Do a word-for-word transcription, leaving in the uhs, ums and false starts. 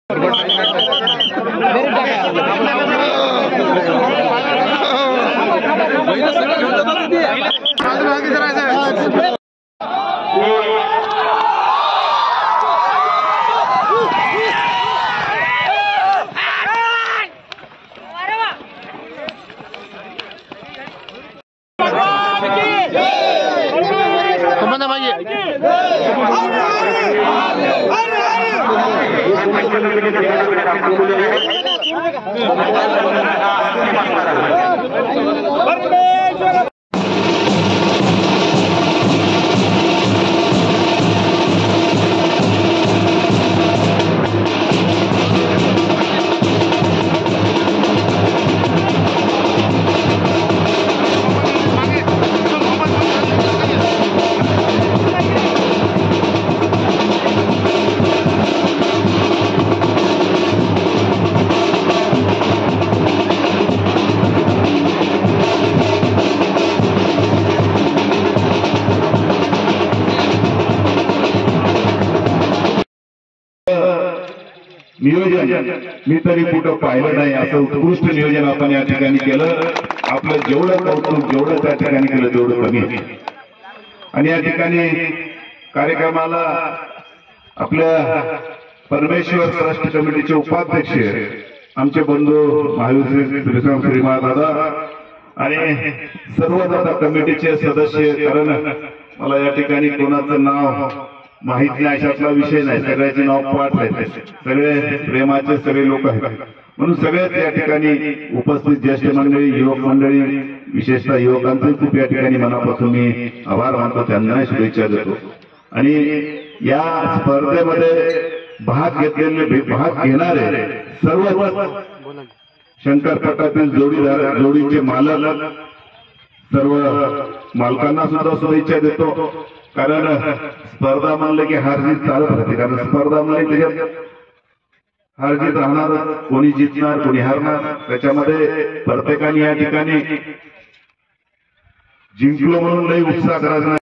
नियोजन मी तरी कुठं पाहिलं नाही असं उत्कृष्ट नियोजन आपण या ठिकाणी केलं। आपलं जेवढं कौतुक जेवढं त्या ठिकाणी केलं तेवढं कमी। आणि या ठिकाणी कार्यक्रमाला आपल्या परमेश्वर ट्रस्ट कमिटीचे उपाध्यक्ष आमचे बंधू महावीर श्रीराम श्रीमा दादा आणि सर्व दादा कमिटीचे सदस्य, कारण मला या ठिकाणी कोणाचं नाव माहित नाही अशातला विषय नाही, सगळ्याचे नाव पाठ आहेत, सगळे प्रेमाचे सगळे लोक आहेत, म्हणून सगळेच या ठिकाणी उपस्थित ज्येष्ठ मंडळी, युवक मंडळी, विशेषतः युवकांचे खूप या ठिकाणी मनापासून मी आभार मानतो, त्यांना शुभेच्छा देतो। आणि या स्पर्धेमध्ये भाग घेतलेले भाग घेणारे सर्व शंकरपटातील जोडीदार जोडीचे मालक सर्व मालकांना सुद्धा शुभेच्छा देतो, कारण स्पर्धा म्हणलं की हारजीत चालत राहते, कारण स्पर्धा म्हणजे त्याच्यात हारजीत राहणार, कोणी जिंकणार कोणी हारणार, त्याच्यामध्ये प्रत्येकाने या ठिकाणी जिंकलो म्हणून लई उत्साह करायचा